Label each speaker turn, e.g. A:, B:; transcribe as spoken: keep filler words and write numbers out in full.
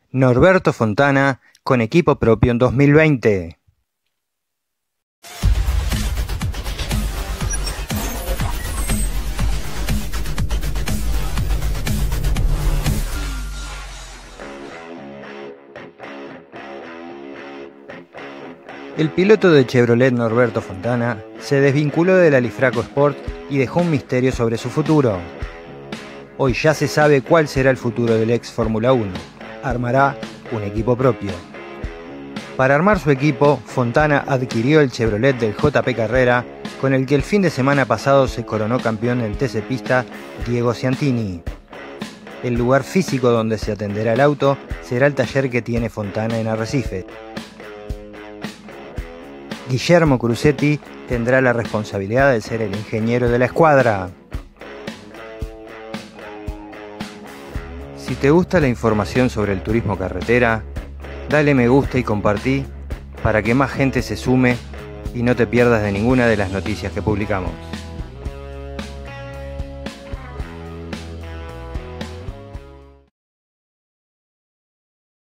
A: Norberto Fontana con equipo propio en dos mil veinte. El piloto de Chevrolet Norberto Fontana se desvinculó del Alifraco Sport y dejó un misterio sobre su futuro. Hoy ya se sabe cuál será el futuro del ex Fórmula uno. Armará un equipo propio. Para armar su equipo, Fontana adquirió el Chevrolet del J P Carrera, con el que el fin de semana pasado se coronó campeón el T C Pista Diego Ciantini. El lugar físico donde se atenderá el auto será el taller que tiene Fontana en Arrecife. Guillermo Crucetti tendrá la responsabilidad de ser el ingeniero de la escuadra. Si te gusta la información sobre el turismo carretera, dale me gusta y compartí para que más gente se sume y no te pierdas de ninguna de las noticias que publicamos.